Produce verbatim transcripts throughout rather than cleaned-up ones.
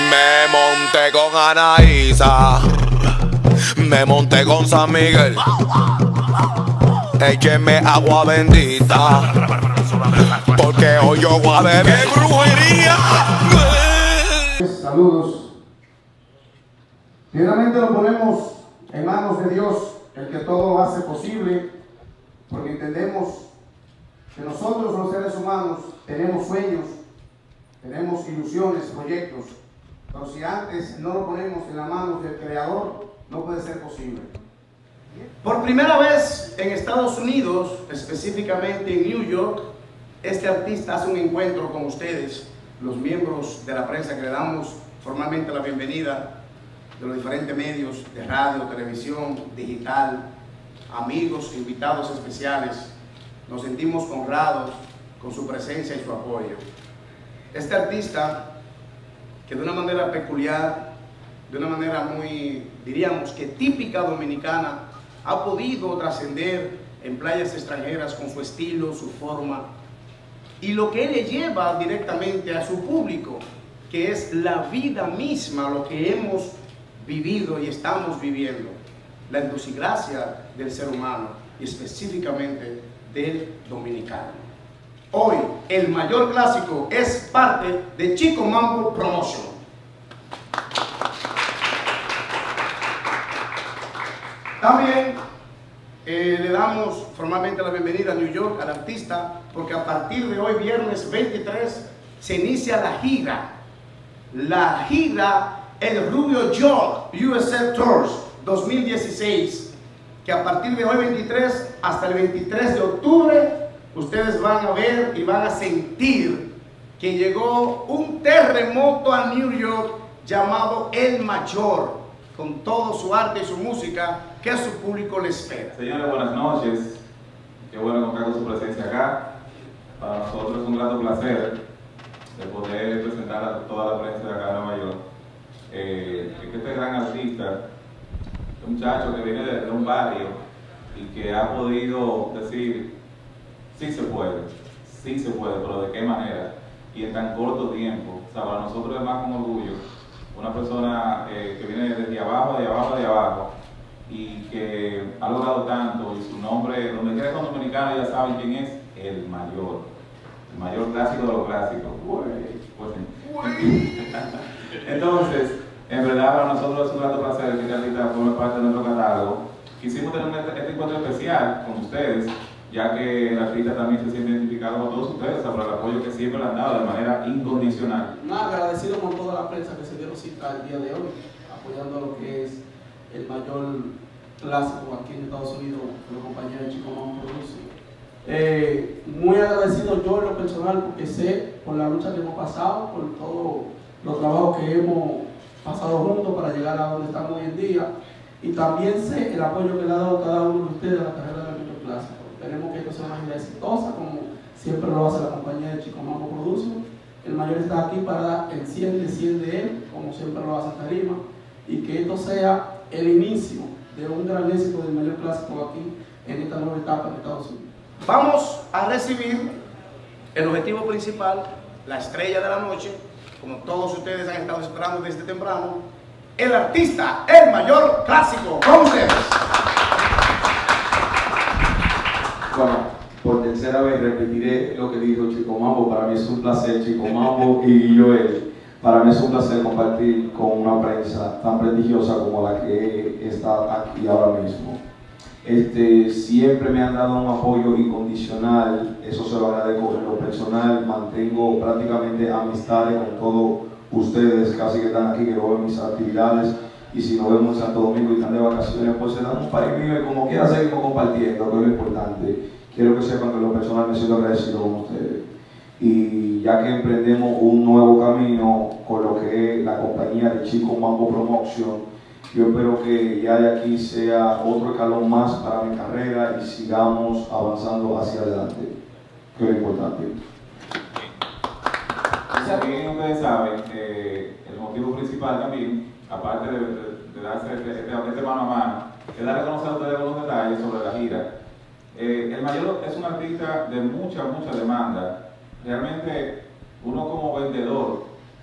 Me monté con Anaísa, me monté con San Miguel. Écheme agua bendita, porque hoy yo voy a beber brujería. Saludos. Primeramente lo ponemos en manos de Dios, el que todo lo hace posible, porque entendemos que nosotros los seres humanos tenemos sueños, tenemos ilusiones, proyectos, pero si antes no lo ponemos en las manos del Creador, no puede ser posible. Por primera vez en Estados Unidos, específicamente en New York, este artista hace un encuentro con ustedes, los miembros de la prensa, que le damos formalmente la bienvenida, de los diferentes medios de radio, televisión, digital, amigos, invitados especiales. Nos sentimos honrados con su presencia y su apoyo. Este artista, que de una manera peculiar, de una manera muy, diríamos que típica dominicana, ha podido trascender en playas extranjeras con su estilo, su forma, y lo que él le lleva directamente a su público, que es la vida misma, lo que hemos vivido y estamos viviendo, la idiosincrasia del ser humano y específicamente del dominicano. Hoy, el mayor clásico es parte de Chico Mambo Promotion. También eh, le damos formalmente la bienvenida a New York al artista, porque a partir de hoy, viernes veintitrés, se inicia la gira, la gira El Rubio York U S A Tours dos mil dieciséis, que a partir de hoy veintitrés hasta el veintitrés de octubre, ustedes van a ver y van a sentir que llegó un terremoto a New York llamado El Mayor, con todo su arte y su música, que a su público le espera. Señores, buenas noches. Qué bueno contar con su presencia acá. Para nosotros es un grato placer de poder presentar a toda la prensa de acá de Nueva York. Eh, que este gran artista, un muchacho que viene de, de un barrio y que ha podido decir, sí se puede, sí se puede, pero de qué manera y en tan corto tiempo. O sea, para nosotros es más con orgullo una persona eh, que viene desde abajo, de abajo, de abajo, y que ha logrado tanto, y su nombre, donde quiera con dominicano ya saben quién es, el mayor, el mayor clásico de los clásicos. Pues, entonces, en verdad para nosotros es un grato placer que este artista forme parte de nuestro catálogo. Quisimos tener este, este encuentro especial con ustedes, ya que el artista también se siente identificado con todos ustedes, o sea, por el apoyo que siempre le han dado de manera incondicional. No, agradecido con toda la prensa que se dieron cita el día de hoy, apoyando lo que es el mayor clásico aquí en Estados Unidos, con la compañía de Chico Mambo Produce. Eh, muy agradecido yo en lo personal, porque sé por la lucha que hemos pasado, por todos los trabajos que hemos pasado juntos para llegar a donde estamos hoy en día, y también sé el apoyo que le ha dado cada uno de ustedes a la carrera del mayor clásico. Esperemos que esto sea una gira exitosa, como siempre lo hace la compañía de Chico Mambo Produce. El mayor está aquí para dar el cien de cien de él, como siempre lo hace en tarima, y que esto sea el inicio de un gran éxito del mayor clásico aquí en esta nueva etapa de Estados Unidos. Vamos a recibir el objetivo principal, la estrella de la noche, como todos ustedes han estado esperando desde temprano, el artista, el mayor clásico, con ustedes. Bueno, por tercera vez repetiré lo que dijo Chico Mambo. Para mí es un placer, Chico Mambo y Joel. Para mí es un placer compartir con una prensa tan prestigiosa como la que está aquí ahora mismo. Este, siempre me han dado un apoyo incondicional, eso se lo agradezco en lo personal. Mantengo prácticamente amistades con todos ustedes, casi que están aquí, que lo ven mis actividades. Y si nos vemos en Santo Domingo y están de vacaciones, pues se dan un par mío y como quiera seguimos compartiendo, que es lo importante. Quiero que sepan que en lo personal me siento agradecido con ustedes. Y ya que emprendemos un nuevo camino con lo que es la compañía de Chico Mambo Promotion, yo espero que ya de aquí sea otro escalón más para mi carrera y sigamos avanzando hacia adelante, que es lo importante. También ustedes saben, eh, el motivo principal también, aparte de, de, de darse este, este, este mano a mano, es dar a conocer a ustedes algunos detalles sobre la gira. Eh, el mayor es un artista de mucha, mucha demanda. Realmente uno como vendedor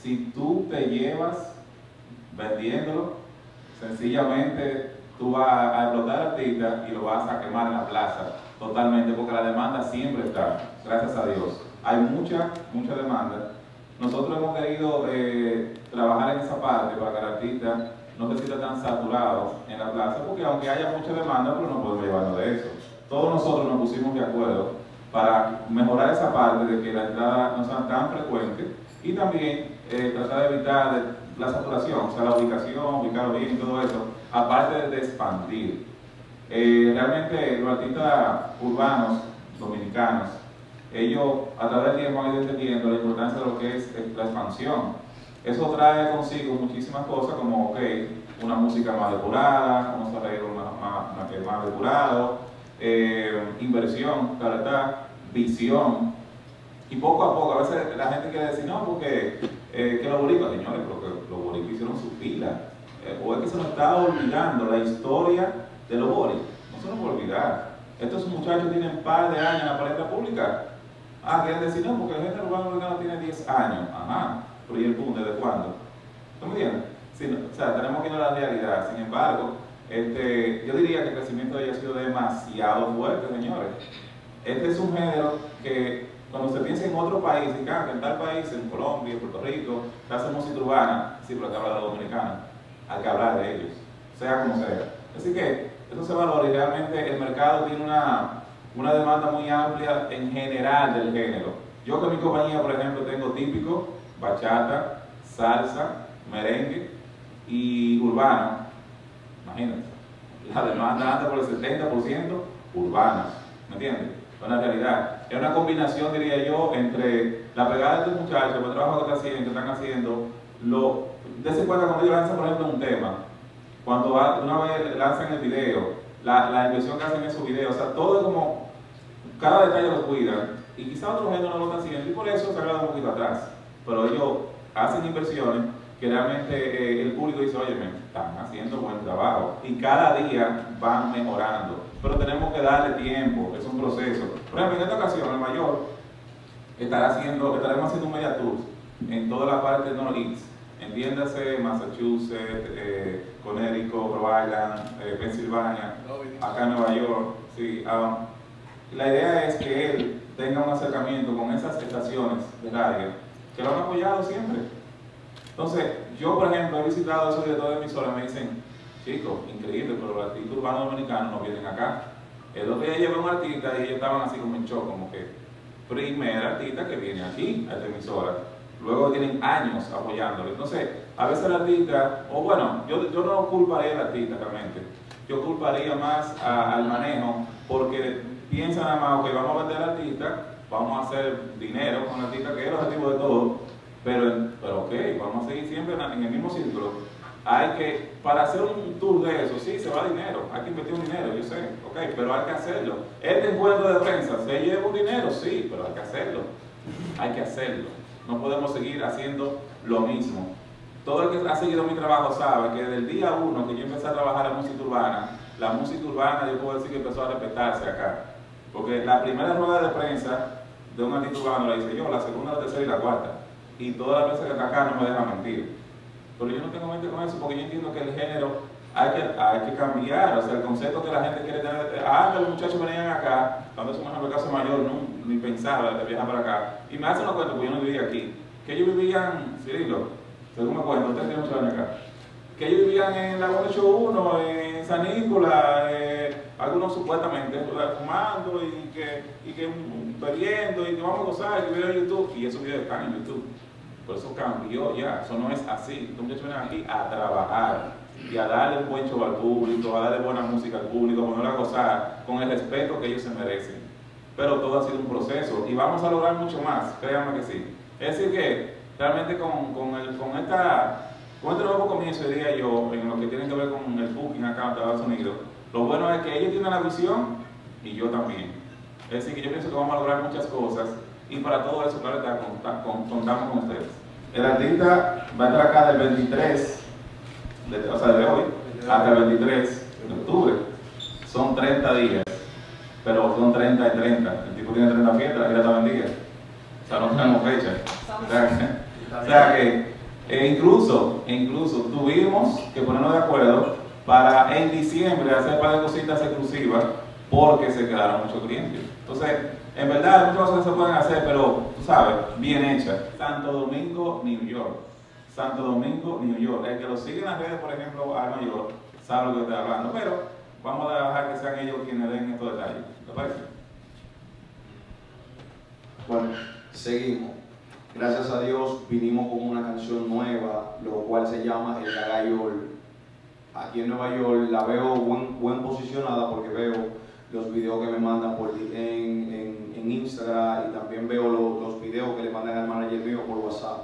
si tú te llevas vendiéndolo, sencillamente tú vas a explotar al artista y lo vas a quemar en la plaza totalmente, porque la demanda siempre está, gracias a Dios. Hay mucha, mucha demanda. Nosotros hemos querido eh, trabajar en esa parte para que el artista no se sienta tan saturado en la plaza, porque aunque haya mucha demanda, pero no podemos llevarnos de eso. Todos nosotros nos pusimos de acuerdo para mejorar esa parte de que la entrada no sea tan frecuente y también eh, tratar de evitar la saturación, o sea, la ubicación, ubicarlo bien y todo eso, aparte de expandir. Eh, realmente los artistas urbanos dominicanos, ellos a través del tiempo han ido entendiendo la importancia de lo que es la expansión. Eso trae consigo muchísimas cosas como, ok, una música más depurada, unos arreglos más, más, más, más depurados, eh, inversión, claro está, visión. Y poco a poco, a veces la gente quiere decir, no, porque eh, que los boricuas, señores, porque los boricuas hicieron su fila. Eh, o es que se nos está olvidando la historia de los boricuas. No se nos puede olvidar. Estos muchachos tienen un par de años en la palestra pública. Ah, quieren decir, no, porque el género urbano dominicano tiene diez años. Ajá. Pero ¿y el punto? ¿Desde cuándo? ¿No me entiendes? Sí, no, o sea, tenemos que ir a la realidad. Sin embargo, este, yo diría que el crecimiento de ella ha sido demasiado fuerte, señores. Este es un género que, cuando se piensa en otro país, en, en tal país, en Colombia, en Puerto Rico, la hacemos música urbana, sí, pero hay que hablar de la dominicana, hay que hablar de ellos, sea como sea. Así que eso se valora y realmente el mercado tiene una, una demanda muy amplia en general del género. Yo con mi compañía, por ejemplo, tengo típico, bachata, salsa, merengue y urbano. Imagínate, la demanda anda por el setenta por ciento urbana, ¿me entiendes? Es una realidad. Es una combinación, diría yo, entre la pegada de estos muchachos, el trabajo que están haciendo, que están haciendo, lo, dense cuenta cuando ellos lanzan, por ejemplo, un tema, cuando va, una vez lanzan el video, la, la inversión que hacen en esos videos, o sea, todo es como, cada detalle lo cuidan, y quizá otros géneros no lo están haciendo, y por eso se ha quedado un poquito atrás. Pero ellos hacen inversiones que realmente eh, el público dice, oye, me están haciendo buen trabajo, y cada día van mejorando. Pero tenemos que darle tiempo, es un proceso. Por ejemplo, en esta ocasión, el mayor estará haciendo, estaremos haciendo un media tour en toda la parte de Northeast, entiéndase Massachusetts, eh, Connecticut, Rhode Island, eh, Pensilvania, acá en Nueva York. Sí, um, la idea es que él tenga un acercamiento con esas estaciones de radio que lo han apoyado siempre. Entonces, yo por ejemplo he visitado a esos directores de emisoras y me dicen, chicos, increíble, pero los artistas urbanos dominicanos no vienen acá. El otro día llevé a un artista y ellos estaban así como en shock, como que, primer artista que viene aquí, a esta emisora. Luego tienen años apoyándolo. Entonces, a veces el artista, o bueno, yo, yo no culparía al artista realmente. Yo culparía más a, al manejo, porque piensan nada más, ok, vamos a vender al artista, vamos a hacer dinero con el artista, que es el objetivo de todo, pero, pero ok, vamos a seguir siempre en el mismo círculo. Hay que, para hacer un tour de eso, sí, se va dinero, hay que invertir un dinero, yo sé, ok, pero hay que hacerlo. Este encuentro de prensa, ¿se lleva un dinero? Sí, pero hay que hacerlo, hay que hacerlo. No podemos seguir haciendo lo mismo. Todo el que ha seguido mi trabajo sabe que desde el día uno que yo empecé a trabajar en música urbana, la música urbana yo puedo decir que empezó a respetarse acá. Porque la primera rueda de prensa de un artista urbano la hice yo, la segunda, la tercera y la cuarta. Y toda la prensa que está acá no me deja mentir. Pero yo no tengo mente con eso porque yo entiendo que el género hay que, hay que cambiar. O sea, el concepto que la gente quiere tener. Ah, los muchachos venían acá, cuando es un ejemplo de caso mayor, no, ni pensaba de viajar para acá. Y me hacen una cuenta, porque yo no vivía aquí. Que ellos vivían, Cirilo, según me cuento, ustedes tienen muchos años acá. Que ellos vivían en la ocho uno, en San Nicolás, eh, algunos supuestamente fumando y que, y que bebiendo y que vamos a gozar, y que videos en YouTube. Y esos videos están en YouTube. Por eso cambió ya, eso no es así. Los muchachos vienen aquí a trabajar y a darle un buen show al público, a darle buena música al público, a ponerla a gozar con el respeto que ellos se merecen. Pero todo ha sido un proceso y vamos a lograr mucho más, créanme que sí. Es decir que realmente con, con, el, con, esta, con este nuevo comienzo, diría yo, en lo que tiene que ver con el booking acá en Estados Unidos, lo bueno es que ellos tienen la visión y yo también. Es decir que yo pienso que vamos a lograr muchas cosas. Y para todo eso, claro, contamos con ustedes. El artista va a estar acá del veintitrés, de, o sea, de hoy, hasta el veintitrés de octubre. Son treinta días, pero son treinta y treinta. El tipo tiene treinta fiestas, la gira está vendida. O sea, no tenemos fecha. O sea, que, o sea que E incluso, e incluso tuvimos que ponernos de acuerdo para en diciembre hacer un par de cositas exclusivas porque se quedaron muchos clientes. Entonces, en verdad, hay muchas cosas que se pueden hacer, pero tú sabes, bien hechas. Santo Domingo, New York. Santo Domingo, New York. El que lo sigue en las redes, por ejemplo, a New York, sabe lo que estoy hablando, pero vamos a dejar que sean ellos quienes den estos detalles. ¿Te parece? Bueno, seguimos. Gracias a Dios vinimos con una canción nueva, lo cual se llama El Gagayol. Aquí en Nueva York la veo buen, buen posicionada porque veo los videos que me mandan por, en, en, en Instagram y también veo los, los videos que le mandan al manager mío por WhatsApp.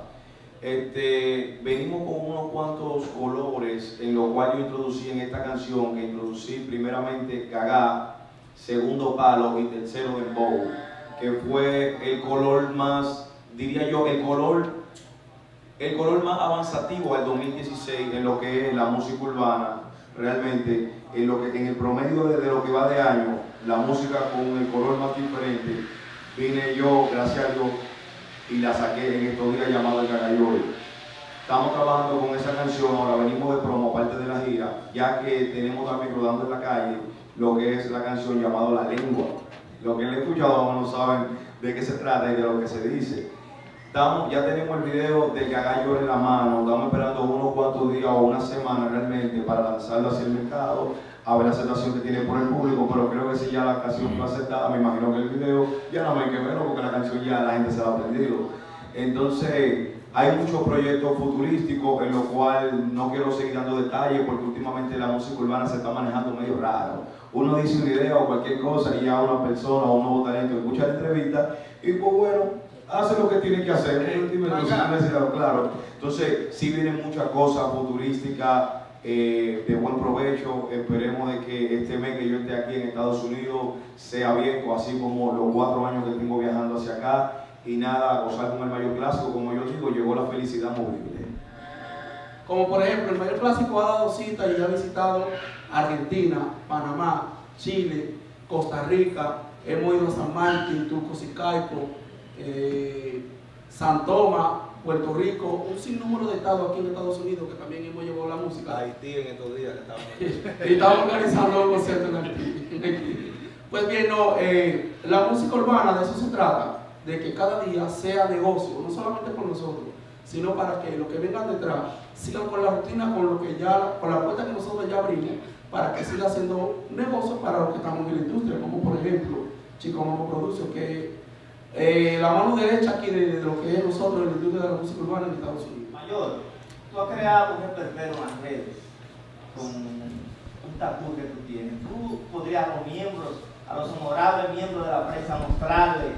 Este, venimos con unos cuantos colores en los cuales yo introducí en esta canción, que introducí primeramente Gaga, segundo palo y tercero dembow, que fue el color más, diría yo, el color el color más avanzativo al dos mil dieciséis en lo que es la música urbana. Realmente en, lo que, en el promedio de, de lo que va de año, la música con el color más diferente, vine yo, gracias a Dios, y la saqué en estos días llamado El Gagayol. Estamos trabajando con esa canción, ahora venimos de promo, aparte de la gira, ya que tenemos también rodando en la calle lo que es la canción llamada La Lengua. Lo que han escuchado no saben de qué se trata y de lo que se dice. Estamos, ya tenemos el video del Gagayol en la mano, estamos esperando unos cuantos días o una semana realmente para lanzarlo hacia el mercado, a ver la aceptación que tiene por el público, pero creo que si ya la canción fue aceptada, me imagino que el video ya no hay que verlo porque la canción ya la gente se la ha aprendido. Entonces, hay muchos proyectos futurísticos en los cuales no quiero seguir dando detalles porque últimamente la música urbana se está manejando medio raro. Uno dice una idea o cualquier cosa y ya una persona o un nuevo talento escucha la entrevista y pues bueno, hace lo que tiene que hacer. Claro. Entonces, sí vienen muchas cosas futurísticas eh, de buen provecho. Esperemos de que este mes que yo esté aquí en Estados Unidos sea viejo, así como los cuatro años que tengo viajando hacia acá. Y nada, gozar con el mayor clásico, como yo digo, llegó la felicidad movible. Como por ejemplo, el mayor clásico ha dado cita y ha visitado Argentina, Panamá, Chile, Costa Rica, hemos ido a San Martín, Turcos y Caicos, eh, San Tomás, Puerto Rico, un sinnúmero de estados aquí en Estados Unidos que también hemos llevado la música. Haití en estos días que estamos y estamos organizando un concierto en Haití. Pues bien, no, eh, la música urbana de eso se trata, de que cada día sea negocio, no solamente por nosotros, sino para que los que vengan detrás sigan con la rutina, con lo que ya, con la puerta que nosotros ya abrimos, para que siga haciendo negocio para los que estamos en la industria, como por ejemplo Chico Mambo Produce, que eh, la mano derecha aquí de, de lo que es nosotros en la industria de la música urbana en Estados Unidos. Mayor, tú has creado un repertorio en las redes con un tatu que tú tienes. Tú podrías a los miembros, a los honorables miembros de la prensa mostrarle.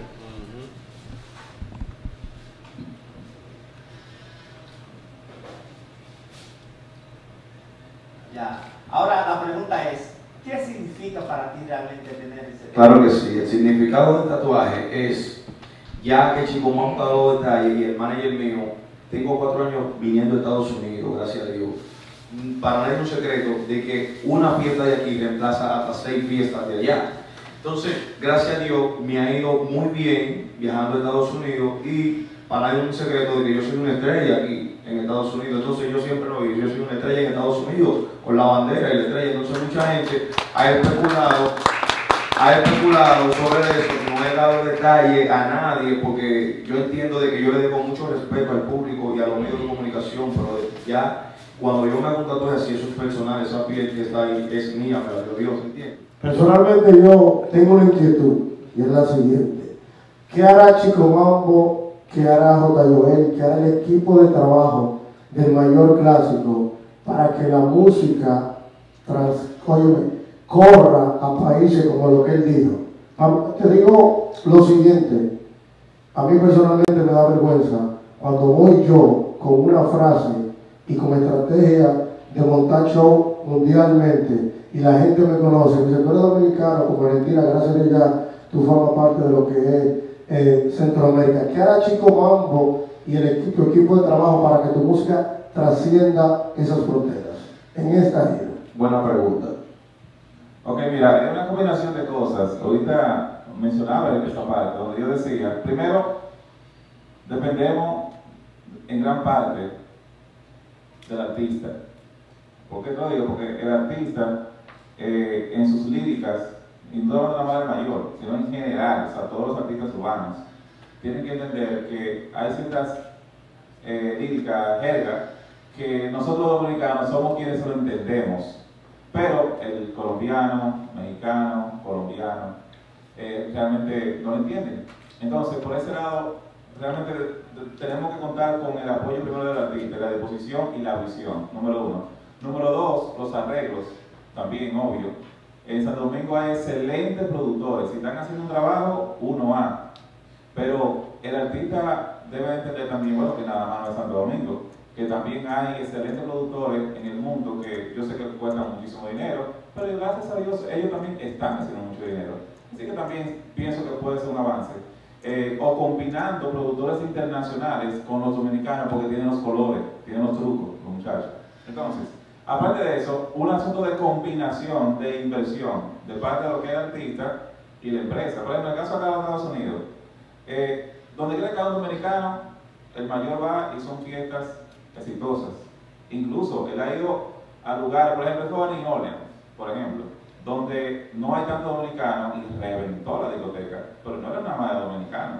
Ya. Ahora la pregunta es, ¿qué significa para ti realmente tener ese? Claro que sí, el significado del tatuaje es, ya que Chico Mambo ha dado detalles y el manager mío, tengo cuatro años viniendo a Estados Unidos, gracias a Dios. Para nadie es un secreto de que una fiesta de aquí reemplaza hasta seis fiestas de allá. Entonces, gracias a Dios, me ha ido muy bien viajando a Estados Unidos y para nadie es un secreto de que yo soy una estrella aquí en Estados Unidos. Entonces yo siempre lo digo, yo soy una estrella en Estados Unidos con la bandera y la estrella. Entonces mucha gente ha especulado, ha especulado sobre eso. No he dado detalle a nadie porque yo entiendo de que yo le debo mucho respeto al público y a los medios de comunicación, pero ya cuando yo me hago un tatuaje así, eso es personal, esa piel que está ahí es mía, me la dio Dios, ¿entiendes? Personalmente yo tengo una inquietud y es la siguiente. ¿Qué hará Chico Mambo? ¿Qué hará J. Joel? ¿Qué hará el equipo de trabajo del mayor clásico para que la música trans, óyeme, corra a países como lo que él dijo? Te digo lo siguiente, a mí personalmente me da vergüenza cuando voy yo con una frase y con estrategia de montar show mundialmente y la gente me conoce, me dice, tú eres dominicano, como Argentina, gracias a Dios ya tú formas parte de lo que es Eh, Centroamérica. ¿Qué hará Chico Mambo y el equipo, equipo de trabajo para que tu música trascienda esas fronteras en esta gira? Buena pregunta. Ok, mira, es una combinación de cosas. Ahorita mencionaba esta parte donde yo decía, primero, dependemos en gran parte del artista. ¿Por qué lo digo? Porque el artista, eh, en sus líricas, y no nada más el mayor, sino en general, o sea, todos los artistas urbanos, tienen que entender que hay ciertas eh, líricas, jerga, que nosotros los dominicanos somos quienes lo entendemos, pero el colombiano, mexicano, colombiano, eh, realmente no lo entienden. Entonces, por ese lado, realmente tenemos que contar con el apoyo primero del artista, la disposición y la visión, número uno. Número dos, los arreglos, también obvio. En Santo Domingo hay excelentes productores, si están haciendo un trabajo, uno A. Pero el artista debe entender también, bueno, que nada más no es Santo Domingo, que también hay excelentes productores en el mundo que yo sé que cuestan muchísimo dinero, pero gracias a Dios ellos también están haciendo mucho dinero. Así que también pienso que puede ser un avance. Eh, o combinando productores internacionales con los dominicanos porque tienen los colores, tienen los trucos, los muchachos. Entonces, aparte de eso, un asunto de combinación de inversión de parte de lo que es el artista y la empresa. Por ejemplo, en el caso acá de Estados Unidos, eh, donde quiera que haya un dominicano, el mayor va y son fiestas exitosas. Incluso él ha ido a lugares, por ejemplo, estuvo en New Orleans, por ejemplo, donde no hay tantos dominicanos y reventó la discoteca, pero no era nada más de dominicanos.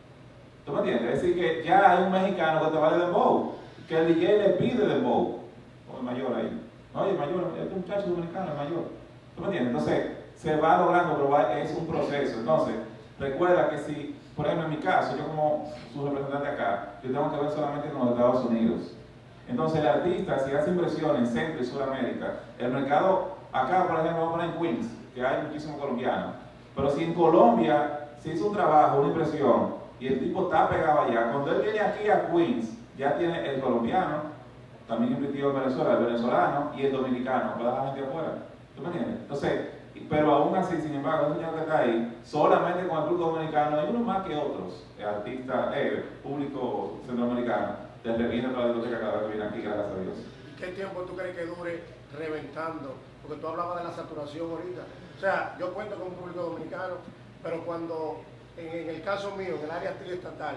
¿Tú me entiendes? Es decir, que ya hay un mexicano que te vale dembow, que el D J le pide dembow, o el mayor ahí. Oye, el mayor, este muchacho dominicano, el mayor. ¿Tú me entiendes? Entonces, se va logrando, pero va, es un proceso. Entonces, recuerda que si, por ejemplo, en mi caso, yo como su representante acá, yo tengo que ver solamente con los Estados Unidos. Entonces, el artista, si hace inversión en Centro y Sudamérica, el mercado, acá, por ejemplo, vamos a poner en Queens, que hay muchísimos colombianos, pero si en Colombia se hizo un trabajo, una impresión, y el tipo está pegado allá, cuando él viene aquí a Queens, ya tiene el colombiano, también invirtió en Venezuela, el venezolano y el dominicano, para la gente afuera. ¿Tú me entiendes? Entonces, pero aún así, sin embargo, el señor que está ahí, solamente con el público dominicano, hay uno más que otros, artistas, eh, público centroamericano, te reviene para la discoteca cada vez que viene aquí, gracias a Dios. ¿Qué tiempo tú crees que dure reventando? Porque tú hablabas de la saturación ahorita. O sea, yo cuento con un público dominicano, pero cuando, en, en el caso mío, en el área triestatal,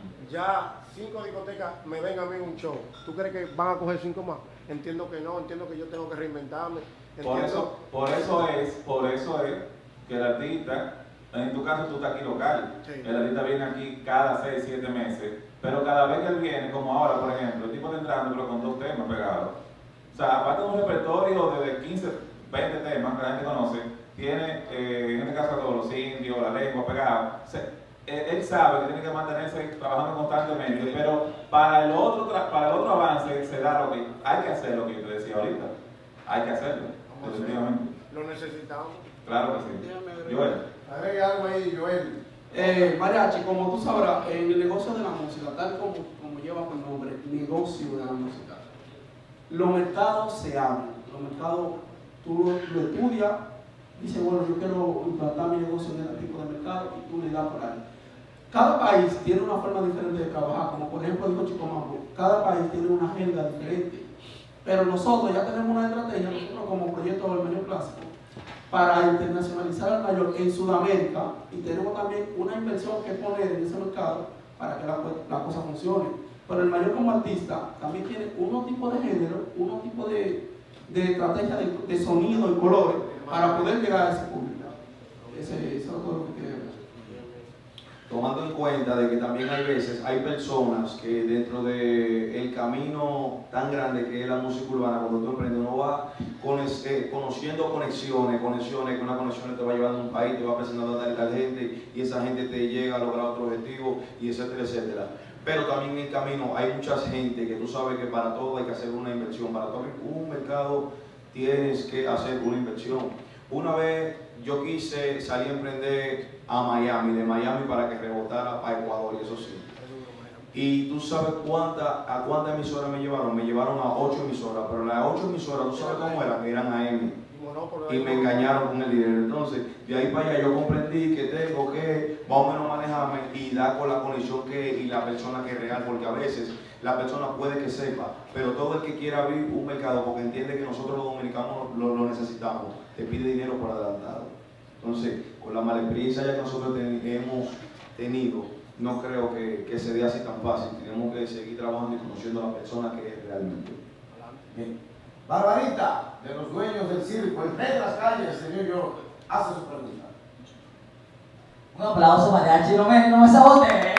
ya cinco discotecas me ven a mí en un show, ¿tú crees que van a coger cinco más? Entiendo que no, entiendo que yo tengo que reinventarme. Por eso, por eso es, por eso es que el artista, en tu caso tú estás aquí local, sí. El artista viene aquí cada seis, siete meses, pero cada vez que él viene, como ahora por ejemplo, el tipo está entrando pero con dos temas pegados. O sea, aparte de un repertorio de quince, veinte temas que la gente conoce, tiene, eh, en este caso todos los indios, la lengua pegada. O sea, él, él sabe que tiene que mantenerse trabajando constantemente, pero para el otro, para el otro avance se da lo que hay que hacer, lo que yo te decía ahorita. Hay que hacerlo, definitivamente. Lo necesitamos. Claro que sí. Joel. Agrega algo ahí, Joel. Eh, Mariachi, como tú sabrás, en el negocio de la música, tal como, como lleva por nombre, negocio de la música, los mercados se abren. Los mercados, tú lo, lo estudias, dices, bueno, yo quiero implantar mi negocio en este tipo de mercado y tú le das por ahí. Cada país tiene una forma diferente de trabajar, como por ejemplo dijo Chico Mambo, cada país tiene una agenda diferente. Pero nosotros ya tenemos una estrategia, nosotros como proyecto del Menú Clásico, para internacionalizar al mayor en Sudamérica, y tenemos también una inversión que poner en ese mercado para que la, la cosa funcione. Pero el mayor como artista también tiene unos tipos de género, unos tipos de, de estrategia de, de sonido y colores para poder llegar a ese público. Ese, eso es todo lo que quería decir. Tomando en cuenta de que también hay veces, hay personas que dentro del camino tan grande que es la música urbana, cuando tú emprendes, uno va con, eh, conociendo conexiones, conexiones, que una conexión te va llevando a un país, te va presentando a tal y tal gente, y esa gente te llega a lograr otro objetivo, y etcétera, etcétera. Pero también en el camino hay mucha gente que tú sabes que para todo hay que hacer una inversión, para todo un mercado tienes que hacer una inversión. Una vez yo quise salir a emprender a Miami, de Miami para que rebotara a Ecuador, y eso sí. Y tú sabes cuánta, a cuántas emisoras me llevaron, me llevaron a ocho emisoras, pero las ocho emisoras, ¿tú sabes cómo eran? Eran A M. Y me engañaron con el dinero. Entonces, de ahí para allá yo comprendí que tengo que más o menos manejarme y dar con la conexión que y la persona que es real, porque a veces la persona puede que sepa, pero todo el que quiera abrir un mercado porque entiende que nosotros los dominicanos lo, lo necesitamos, te pide dinero por adelantado. Entonces, con la mala experiencia ya que nosotros ten, hemos tenido, no creo que, que se dé así tan fácil. Tenemos que seguir trabajando y conociendo a la persona que es realmente. Bien. Barbarita, de los dueños del circo, en rey de las calles de New York, hace su pregunta. Un aplauso, mariachi, no me, no me saboteen.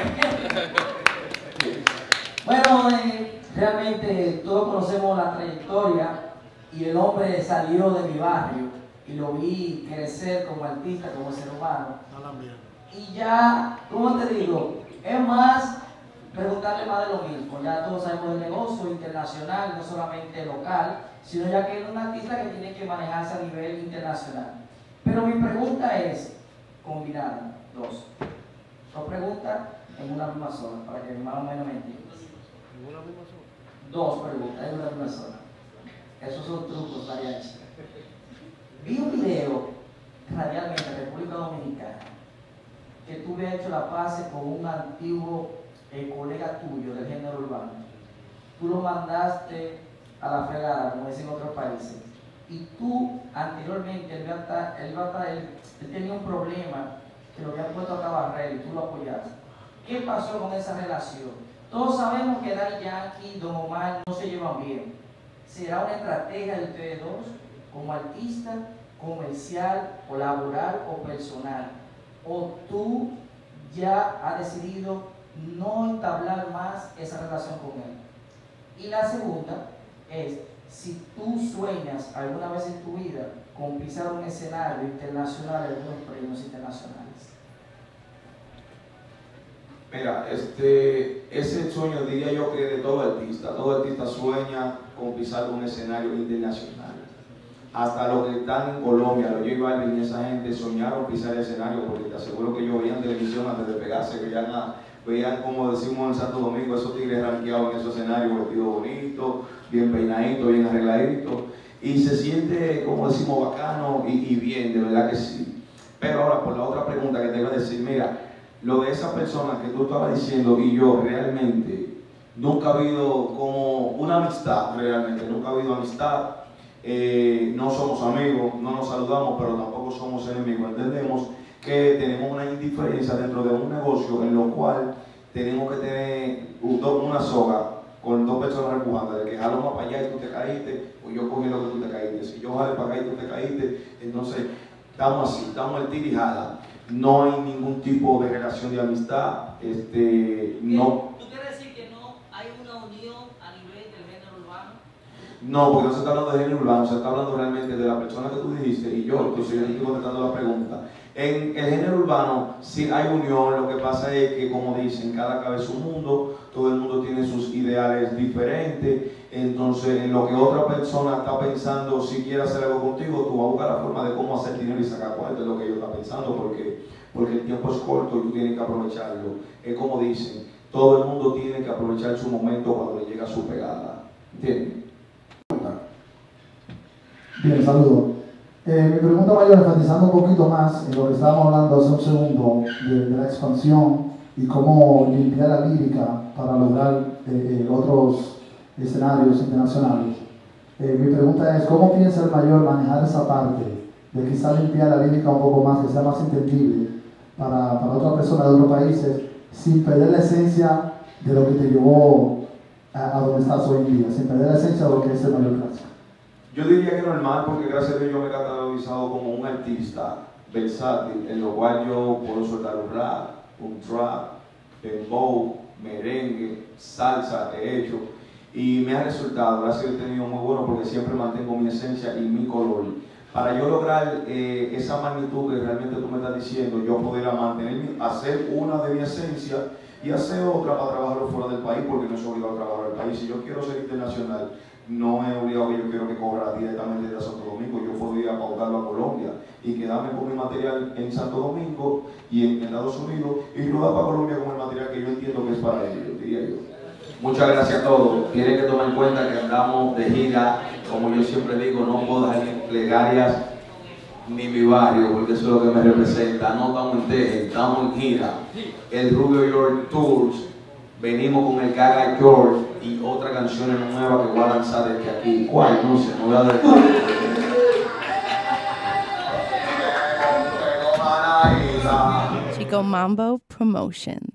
Bueno, eh, realmente todos conocemos la trayectoria y el hombre salió de mi barrio y lo vi crecer como artista, como ser humano. Y ya, ¿cómo te digo? Es más, preguntarle más de lo mismo. Ya todos sabemos del negocio internacional, no solamente local, sino ya que es un artista que tiene que manejarse a nivel internacional. Pero mi pregunta es combinada, dos. Dos preguntas en una misma zona, para que más o menos me entiendas. ¿En una misma zona? Dos preguntas en una misma zona. Esos son trucos, mariachi. Vi un video radialmente en República Dominicana que tú habías hecho la paz con un antiguo eh, colega tuyo del género urbano. Tú lo mandaste a la fregada, como dicen en otros países. Y tú, anteriormente, él, hasta, él, hasta, él, él tenía un problema que lo habían puesto a barrer y tú lo apoyaste. ¿Qué pasó con esa relación? Todos sabemos que Daddy Yankee y Don Omar no se llevan bien. ¿Será una estrategia de ustedes dos, como artista, comercial, o laboral o personal? ¿O tú ya has decidido no entablar más esa relación con él? Y la segunda es, si tú sueñas alguna vez en tu vida con pisar un escenario internacional de algunos premios internacionales. Mira, este, ese sueño diría yo que de todo artista, todo artista sueña con pisar un escenario internacional. Hasta los que están en Colombia, los J Balvin y esa gente soñaron pisar el escenario, porque te aseguro que ellos veían televisión antes de pegarse, veían, a, veían como decimos en Santo Domingo, esos tigres ranqueados en esos escenarios, vestidos bonitos, bien peinaditos, bien arregladitos, y se siente, como decimos, bacano y, y bien, de verdad que sí. Pero ahora, por la otra pregunta que te iba a decir, mira, lo de esa persona que tú estabas diciendo y yo realmente, nunca ha habido como una amistad, realmente, nunca ha habido amistad. Eh, no somos amigos, no nos saludamos, pero tampoco somos enemigos. Entendemos que tenemos una indiferencia dentro de un negocio en lo cual tenemos que tener una soga con dos personas empujando, de que jalo más para allá y tú te caíste, o yo cogí lo que tú te caíste. Si yo jale para acá y tú te caíste, entonces estamos así, estamos el tiro y jala. No hay ningún tipo de relación de amistad. Este, no. ¿Tú quieres decir que no hay una unión a nivel del género urbano? No, porque no se está hablando de género urbano, se está hablando realmente de la persona que tú dijiste y yo, inclusive yo estoy contestando la pregunta. En el género urbano sí hay unión, lo que pasa es que, como dicen, cada cabeza es un mundo, todo el mundo tiene sus ideales diferentes, entonces en lo que otra persona está pensando, si quiere hacer algo contigo, tú vas a buscar la forma de cómo hacer dinero y sacar cuarto, es lo que ellos están pensando, porque, porque el tiempo es corto y tú tienes que aprovecharlo. Es como dicen, todo el mundo tiene que aprovechar su momento cuando le llega su pegada, ¿entiendes? Bien, saludos. Eh, mi pregunta mayor, enfatizando un poquito más en lo que estábamos hablando hace un segundo de, de la expansión y cómo limpiar la lírica para lograr eh, eh, otros escenarios internacionales. Eh, mi pregunta es, ¿cómo piensa el mayor manejar esa parte de quizás limpiar la lírica un poco más, que sea más entendible para, para otras personas de otros países, sin perder la esencia de lo que te llevó a, a donde estás hoy en día, sin perder la esencia de lo que es el mayor clásico? Yo diría que normal, porque gracias a Dios yo me he catalogizado como un artista versátil, en lo cual yo puedo soltar un rap, un trap, dembow, merengue, salsa, he hecho, y me ha resultado, gracias a Dios he tenido muy bueno, porque siempre mantengo mi esencia y mi color. Para yo lograr eh, esa magnitud que realmente tú me estás diciendo, yo podría mantener, hacer una de mi esencia y hacer otra para trabajarlo fuera del país, porque no soy obligado a trabajar en el país. Si yo quiero ser internacional, no es obligado que yo quiero que cobra directamente de Santo Domingo, yo podría pautarlo a Colombia y quedarme con mi material en Santo Domingo y en Estados Unidos y rodar para Colombia con el material que yo entiendo que es para ellos, diría yo. Muchas gracias a todos. Tienen que tomar en cuenta que andamos de gira, como yo siempre digo, no puedo dejar ni plegarias ni mi barrio, porque eso es lo que me representa. No estamos en Texas, estamos en gira. El Rubio York Tours, venimos con el Gaga George y otras canciones nuevas que voy a lanzar desde aquí. ¿Cuál? No sé, no voy a decir. Chico Mambo Promotions.